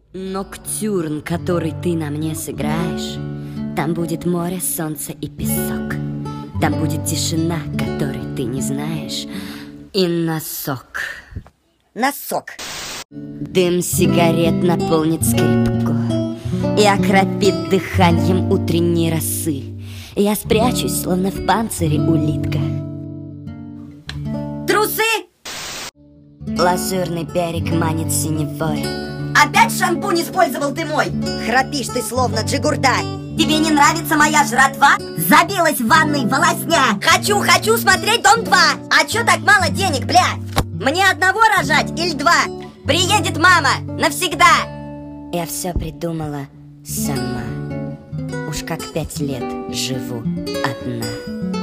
Ноктюрн, который ты на мне сыграешь, там будет море, солнце и песок. Там будет тишина, которой ты не знаешь, и носок. Носок. Дым сигарет наполнит скрипку и окропит дыханием утренней росы. Я спрячусь, словно в панцире улитка. Трусы! Лазурный берег манит синевой. Опять шампунь использовал ты мой? Храпишь ты, словно джигурда. Тебе не нравится моя жратва? Забилась в ванной волосня. Хочу смотреть Дом 2. А чё так мало денег, бля? Мне одного рожать или два? Приедет мама навсегда. Я все придумала сама. Уж как 5 лет живу одна.